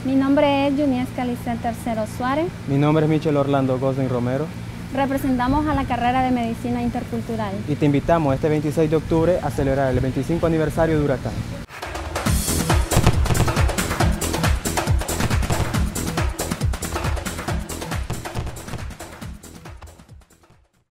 Mi nombre es Yunieska Lisset Tercero Suárez. Mi nombre es Michel Orlando Gosden Romero. Representamos a la carrera de Medicina Intercultural. Y te invitamos este 26 de octubre a celebrar el 25 aniversario de Huracán.